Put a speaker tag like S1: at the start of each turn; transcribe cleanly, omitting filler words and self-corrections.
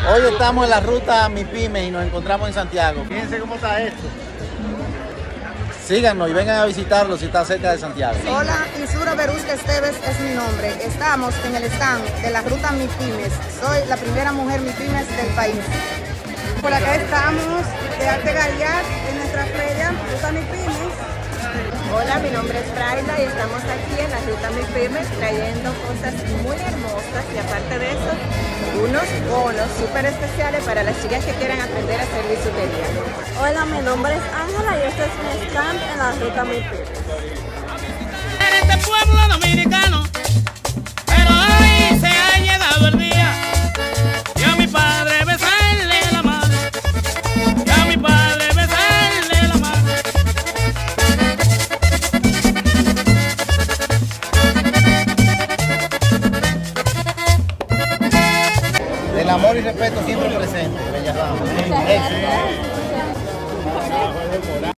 S1: Hoy estamos en la ruta MIPYMES y nos encontramos en Santiago. Fíjense cómo está esto. Síganos y vengan a visitarlo si está cerca de Santiago.
S2: Hola, Isura Berusca Esteves es mi nombre. Estamos en el stand de la ruta MIPYMES. Soy la primera mujer MIPYMES del país. Por acá estamos de Arte Gallar en nuestra feria, ruta MIPYMES.
S3: Hola, mi nombre es Braila y estamos aquí en la ruta MIPYMES trayendo cosas muy hermosas y aparte de eso, unos bonos súper especiales para las chicas que quieran aprender a hacer bisutería.
S4: Hola, mi nombre es Ángela y este es mi stand en la ruta MIPYMES.
S5: En este pueblo dominicano, pero hoy se ha llegado el día y a mi padre besarle la mano, y a mi padre besarle la mano.
S1: El amor y respeto siempre presente, bellas damas.